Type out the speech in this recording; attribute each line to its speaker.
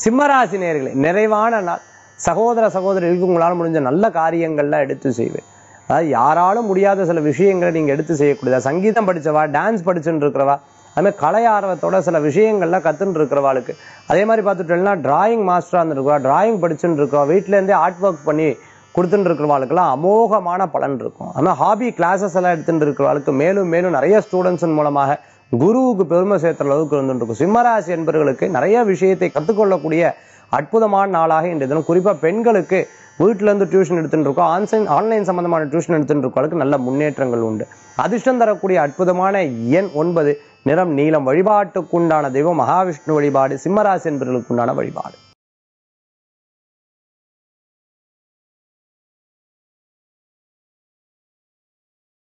Speaker 1: சிம்மராசி நேயர்களே, நிறைவான நாள். சகோதர சகோதரிகளுக்கு உங்களால் முடிஞ்ச நல்ல காரியங்கள்லாம் எடுத்து செய்வேன். அதாவது யாராலும் முடியாத சில விஷயங்களை நீங்க எடுத்து செய்யக்கூடியதா. சங்கீதம் படிச்சவா, டான்ஸ் படிச்சுட்டு இருக்கிறவா, அதுமாதிரி கலை ஆர்வத்தோட சில விஷயங்கள்லாம் கத்துன்னு இருக்கிறவாளுக்கு, அதே மாதிரி பார்த்துட்டோம்னா டிராயிங் மாஸ்டரா இருந்துருக்கா, டிராயிங் படிச்சுட்டு இருக்கவா, வீட்டுல இருந்தே ஆர்ட் ஒர்க் பண்ணி கொடுத்துட்டு இருக்கிறவாளுக்கெல்லாம் அமோகமான பலன் இருக்கும். ஆனால் ஹாபி கிளாஸஸ் எல்லாம் எடுத்துட்டு இருக்கிறவாளுக்கு மேலும் மேலும் நிறைய ஸ்டூடெண்ட்ஸின் மூலமாக குருவுக்கு பெருமை சேர்த்த அளவுக்கு இருந்துட்டு இருக்கும். சிம்மராசி என்பவர்களுக்கு நிறைய விஷயத்தை கற்றுக்கொள்ளக்கூடிய அற்புதமான நாளாக இன்றைய தினம். குறிப்பாக பெண்களுக்கு வீட்டில இருந்து டியூஷன் எடுத்துட்டு இருக்கோம், ஆன்லைன் சம்பந்தமான டியூஷன் எடுத்துட்டு இருக்கவங்களுக்கு நல்ல முன்னேற்றங்கள் உண்டு. அதிர்ஷ்டம் தரக்கூடிய அற்புதமான எண் 9, நிறம் நீலம். வழிபாட்டுக்குண்டான தெய்வம் மகாவிஷ்ணு வழிபாடு. சிம்மராசி என்பவர்களுக்கு உண்டான வழிபாடு.